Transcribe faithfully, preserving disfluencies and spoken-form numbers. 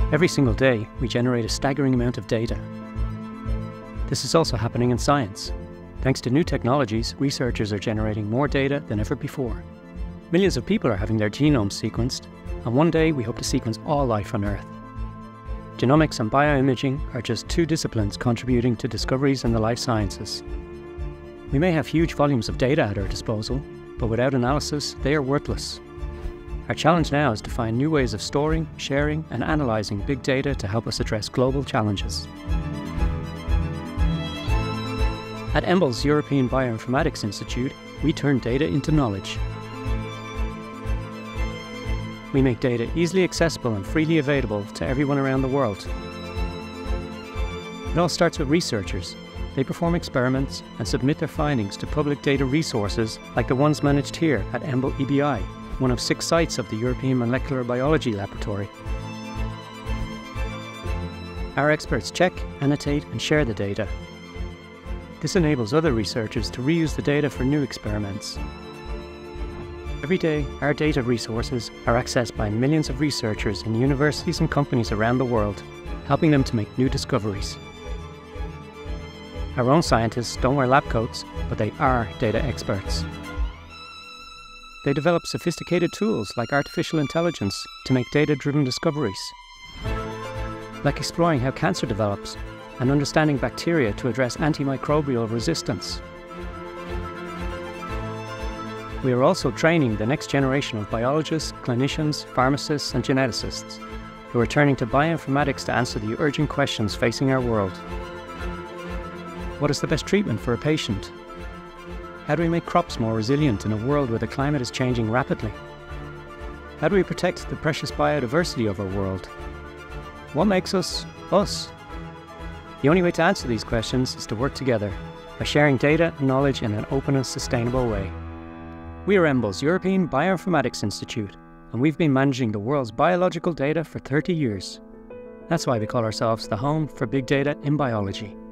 Every single day, we generate a staggering amount of data. This is also happening in science. Thanks to new technologies, researchers are generating more data than ever before. Millions of people are having their genomes sequenced, and one day we hope to sequence all life on Earth. Genomics and bioimaging are just two disciplines contributing to discoveries in the life sciences. We may have huge volumes of data at our disposal, but without analysis, they are worthless. Our challenge now is to find new ways of storing, sharing, and analysing big data to help us address global challenges. At E M B L's European Bioinformatics Institute, we turn data into knowledge. We make data easily accessible and freely available to everyone around the world. It all starts with researchers. They perform experiments and submit their findings to public data resources like the ones managed here at E M B L E B I, one of six sites of the European Molecular Biology Laboratory. Our experts check, annotate, and share the data. This enables other researchers to reuse the data for new experiments. Every day, our data resources are accessed by millions of researchers in universities and companies around the world, helping them to make new discoveries. Our own scientists don't wear lab coats, but they are data experts. They develop sophisticated tools like artificial intelligence to make data-driven discoveries, like exploring how cancer develops and understanding bacteria to address antimicrobial resistance. We are also training the next generation of biologists, clinicians, pharmacists, and geneticists who are turning to bioinformatics to answer the urgent questions facing our world. What is the best treatment for a patient? How do we make crops more resilient in a world where the climate is changing rapidly? How do we protect the precious biodiversity of our world? What makes us, us? The only way to answer these questions is to work together by sharing data and knowledge in an open and sustainable way. We are E M B L's European Bioinformatics Institute, and we've been managing the world's biological data for thirty years. That's why we call ourselves the home for big data in biology.